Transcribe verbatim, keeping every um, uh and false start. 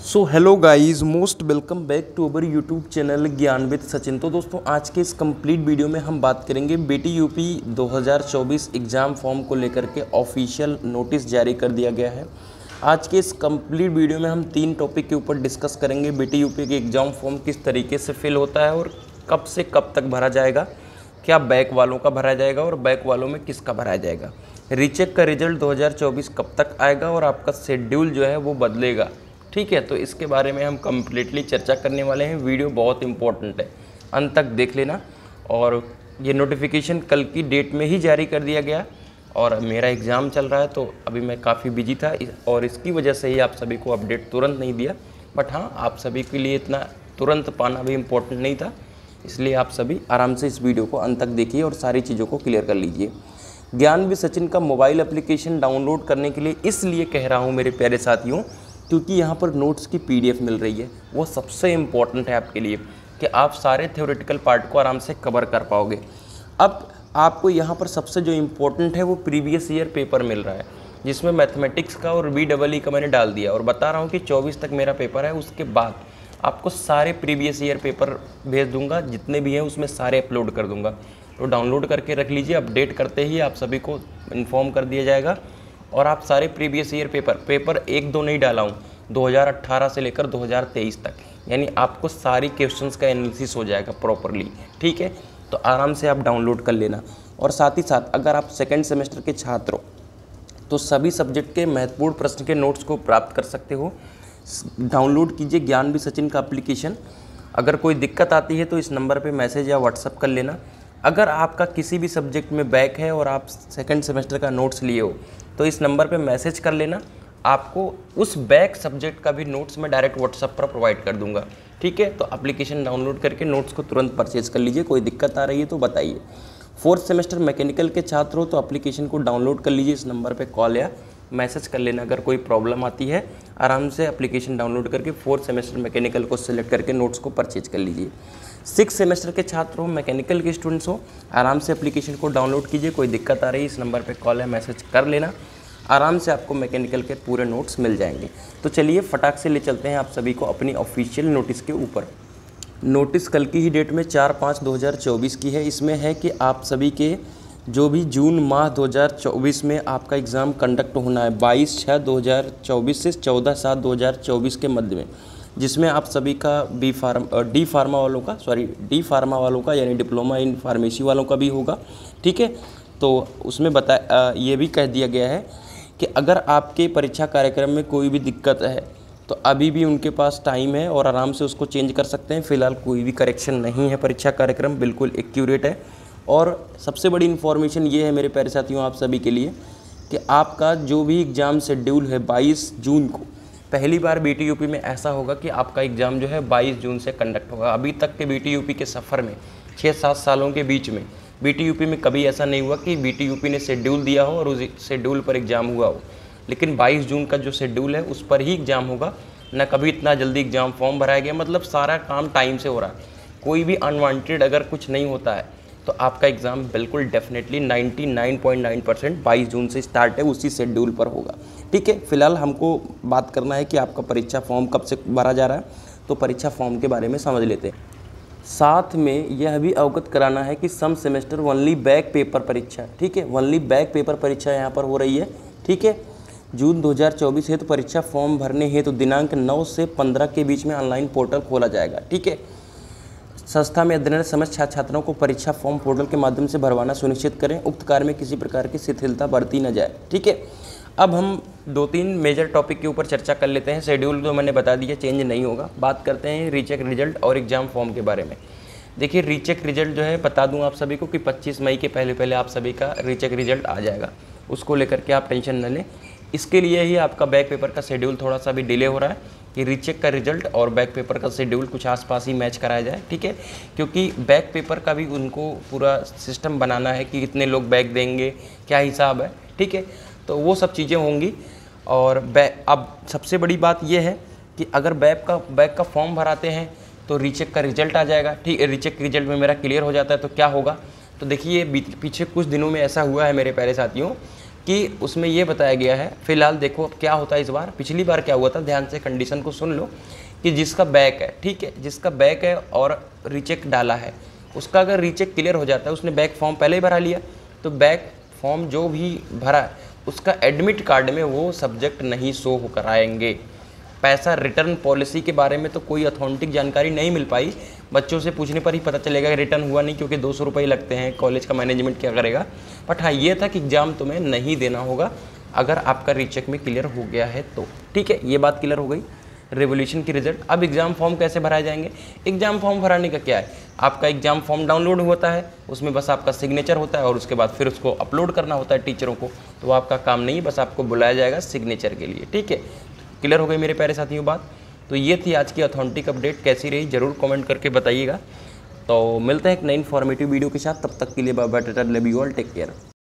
So hello guys, most welcome back to our YouTube channel Gyan with Sachin. तो दोस्तों, आज के इस कंप्लीट वीडियो में हम बात करेंगे बेटी यूपी दो हज़ार चौबीस एग्ज़ाम फॉर्म को लेकर के ऑफिशियल नोटिस जारी कर दिया गया है। आज के इस कंप्लीट वीडियो में हम तीन टॉपिक के ऊपर डिस्कस करेंगे। बेटी यूपी के एग्ज़ाम फॉर्म किस तरीके से फिल होता है और कब से कब तक भरा जाएगा, क्या बैक वालों का भरा जाएगा और बैक वालों में किसका भरा जाएगा, रीचेक का रिजल्ट दो हज़ार चौबीस कब तक आएगा और आपका शेड्यूल जो है वो बदलेगा। ठीक है, तो इसके बारे में हम कम्प्लीटली चर्चा करने वाले हैं। वीडियो बहुत इंपॉर्टेंट है, अंत तक देख लेना। और ये नोटिफिकेशन कल की डेट में ही जारी कर दिया गया और मेरा एग्ज़ाम चल रहा है तो अभी मैं काफ़ी बिजी था और इसकी वजह से ही आप सभी को अपडेट तुरंत नहीं दिया। बट हाँ, आप सभी के लिए इतना तुरंत पाना भी इम्पोर्टेंट नहीं था, इसलिए आप सभी आराम से इस वीडियो को अंत तक देखिए और सारी चीज़ों को क्लियर कर लीजिए। ज्ञान विद सचिन का मोबाइल एप्लीकेशन डाउनलोड करने के लिए इसलिए कह रहा हूँ मेरे प्यारे साथियों, क्योंकि यहाँ पर नोट्स की पीडीएफ मिल रही है। वो सबसे इम्पॉर्टेंट है आपके लिए कि आप सारे थ्योरेटिकल पार्ट को आराम से कवर कर पाओगे। अब आपको यहाँ पर सबसे जो इम्पोर्टेंट है वो प्रीवियस ईयर पेपर मिल रहा है, जिसमें मैथमेटिक्स का और बी डबल ई का मैंने डाल दिया और बता रहा हूँ कि चौबीस तक मेरा पेपर है। उसके बाद आपको सारे प्रीवियस ईयर पेपर भेज दूँगा, जितने भी हैं उसमें सारे अपलोड कर दूँगा। तो डाउनलोड करके रख लीजिए, अपडेट करते ही आप सभी को इन्फॉर्म कर दिया जाएगा। और आप सारे प्रीवियस ईयर पेपर पेपर एक दो नहीं डाला हूँ, दो हज़ार अठारह से लेकर दो हज़ार तेईस तक, यानी आपको सारी क्वेश्चंस का एनालिसिस हो जाएगा प्रॉपरली। ठीक है, तो आराम से आप डाउनलोड कर लेना। और साथ ही साथ अगर आप सेकेंड सेमेस्टर के छात्र हो तो सभी सब्जेक्ट के महत्वपूर्ण प्रश्न के नोट्स को प्राप्त कर सकते हो। डाउनलोड कीजिए ज्ञान विद सचिन का एप्लीकेशन। अगर कोई दिक्कत आती है तो इस नंबर पर मैसेज या व्हाट्सअप कर लेना। अगर आपका किसी भी सब्जेक्ट में बैक है और आप सेकेंड सेमेस्टर का नोट्स लिए हो तो इस नंबर पे मैसेज कर लेना, आपको उस बैक सब्जेक्ट का भी नोट्स मैं डायरेक्ट व्हाट्सएप पर प्रोवाइड कर दूंगा। ठीक है, तो एप्लीकेशन डाउनलोड करके नोट्स को तुरंत परचेज कर लीजिए। कोई दिक्कत आ रही है तो बताइए। फोर्थ सेमेस्टर मैकेनिकल के छात्र हो तो एप्लीकेशन को डाउनलोड कर लीजिए, इस नंबर पर कॉल या मैसेज कर लेना अगर कोई प्रॉब्लम आती है। आराम से एप्लीकेशन डाउनलोड करके फोर्थ सेमेस्टर मैकेनिकल को सिलेक्ट करके नोट्स को परचेज कर लीजिए। सिक्स सेमेस्टर के छात्र हो, मैकेनिकल के स्टूडेंट्स हो, आराम से एप्लीकेशन को डाउनलोड कीजिए। कोई दिक्कत आ रही है इस नंबर पे कॉल या मैसेज कर लेना, आराम से आपको मैकेनिकल के पूरे नोट्स मिल जाएंगे। तो चलिए फटाक से ले चलते हैं आप सभी को अपनी ऑफिशियल नोटिस के ऊपर। नोटिस कल की ही डेट में चार पाँच दो हज़ार चौबीस की है। इसमें है कि आप सभी के जो भी जून माह दो हज़ार चौबीस में आपका एग्ज़ाम कंडक्ट होना है बाईस छः दो हज़ार चौबीस से चौदह सात दो हज़ार चौबीस के मध्य में, जिसमें आप सभी का बी फार्म डी फार्मा वालों का सॉरी डी फार्मा वालों का यानी डिप्लोमा इन फार्मेसी वालों का भी होगा। ठीक है, तो उसमें बता ये भी कह दिया गया है कि अगर आपके परीक्षा कार्यक्रम में कोई भी दिक्कत है तो अभी भी उनके पास टाइम है और आराम से उसको चेंज कर सकते हैं। फ़िलहाल कोई भी करेक्शन नहीं है, परीक्षा कार्यक्रम बिल्कुल एक्यूरेट है। और सबसे बड़ी इन्फॉर्मेशन ये है मेरे प्यारे साथियों आप सभी के लिए कि आपका जो भी एग्ज़ाम शेड्यूल है बाईस जून को, पहली बार बीटी यूपी में ऐसा होगा कि आपका एग्ज़ाम जो है बाईस जून से कंडक्ट होगा। अभी तक के बीटी यूपी के सफ़र में छः सात सालों के बीच में बीटी यूपी में कभी ऐसा नहीं हुआ कि बीटी यूपी ने शेड्यूल दिया हो और उस शेड्यूल पर एग्ज़ाम हुआ हो। लेकिन बाईस जून का जो शेड्यूल है उस पर ही एग्ज़ाम होगा। न कभी इतना जल्दी एग्ज़ाम फॉर्म भराया गया, मतलब सारा काम टाइम से हो रहा है। कोई भी अनवांटेड अगर कुछ नहीं होता है तो आपका एग्ज़ाम बिल्कुल डेफिनेटली निन्यानवे पॉइंट नौ परसेंट बाईस जून से स्टार्ट है, उसी शेड्यूल पर होगा। ठीक है, फिलहाल हमको बात करना है कि आपका परीक्षा फॉर्म कब से भरा जा रहा है, तो परीक्षा फॉर्म के बारे में समझ लेते हैं। साथ में यह भी अवगत कराना है कि some semester only back paper परीक्षा, ठीक है, ओनली बैक पेपर परीक्षा यहाँ पर हो रही है। ठीक है, जून दो हज़ार चौबीस है तो परीक्षा फॉर्म भरने है तो दिनांक नौ से पंद्रह के बीच में ऑनलाइन पोर्टल खोला जाएगा। ठीक है, संस्था में अध्ययन समस्त छात्र छात्राओं को परीक्षा फॉर्म पोर्टल के माध्यम से भरवाना सुनिश्चित करें। उक्त कार्य में किसी प्रकार की शिथिलता बरती न जाए। ठीक है, अब हम दो तीन मेजर टॉपिक के ऊपर चर्चा कर लेते हैं। शेड्यूल तो मैंने बता दिया, चेंज नहीं होगा। बात करते हैं रीचेक रिजल्ट और एग्ज़ाम फॉर्म के बारे में। देखिए, रीचेक रिजल्ट जो है बता दूं आप सभी को कि पच्चीस मई के पहले पहले आप सभी का रीचेक रिजल्ट आ जाएगा, उसको लेकर के आप टेंशन न लें। इसके लिए ही आपका बैक पेपर का शेड्यूल थोड़ा सा भी डिले हो रहा है कि रीचेक का रिजल्ट और बैक पेपर का शेड्यूल कुछ आसपास ही मैच कराया जाए। ठीक है, क्योंकि बैक पेपर का भी उनको पूरा सिस्टम बनाना है कि कितने लोग बैक देंगे, क्या हिसाब है। ठीक है, तो वो सब चीज़ें होंगी। और बैक अब सबसे बड़ी बात यह है कि अगर बैक का बैक का फॉर्म भराते हैं तो रीचेक का रिजल्ट आ जाएगा। ठीक है, रीचेक रिजल्ट में मेरा क्लियर हो जाता है तो क्या होगा, तो देखिए पीछे कुछ दिनों में ऐसा हुआ है मेरे प्यारे साथियों कि उसमें ये बताया गया है, फिलहाल देखो अब क्या होता है इस बार। पिछली बार क्या हुआ था, ध्यान से कंडीशन को सुन लो, कि जिसका बैक है, ठीक है, जिसका बैक है और रीचेक डाला है, उसका अगर रीचेक क्लियर हो जाता है, उसने बैक फॉर्म पहले ही भरा लिया, तो बैक फॉर्म जो भी भरा है उसका एडमिट कार्ड में वो सब्जेक्ट नहीं शो हो कराएंगे। पैसा रिटर्न पॉलिसी के बारे में तो कोई अथॉन्टिक जानकारी नहीं मिल पाई, बच्चों से पूछने पर ही पता चलेगा कि रिटर्न हुआ नहीं, क्योंकि दो सौ रुपये लगते हैं, कॉलेज का मैनेजमेंट क्या करेगा। बट हाँ, ये था कि एग्ज़ाम तुम्हें नहीं देना होगा अगर आपका रीचेक में क्लियर हो गया है तो, ठीक है, ये बात क्लियर हो गई। रेवोल्यूशन की रिजल्ट, अब एग्ज़ाम फॉर्म कैसे भराए जाएंगे। एग्ज़ाम फॉर्म भराने का क्या है, आपका एग्ज़ाम फॉर्म डाउनलोड होता है, उसमें बस आपका सिग्नेचर होता है और उसके बाद फिर उसको अपलोड करना होता है टीचरों को। तो आपका काम नहीं है, बस आपको बुलाया जाएगा सिग्नेचर के लिए, ठीक है। क्लियर हो गई मेरे प्यारे साथियों बात। तो ये थी आज की ऑथेंटिक अपडेट, कैसी रही ज़रूर कमेंट करके बताइएगा। तो मिलते हैं एक नई इन्फॉर्मेटिव वीडियो के साथ, तब तक के लिए bye bye, tata, love you all, take care.